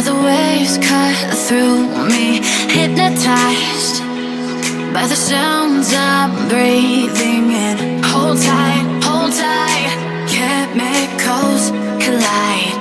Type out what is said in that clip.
the waves cut through me, hypnotized by the sounds I'm breathing in. Hold tight, chemicals collide.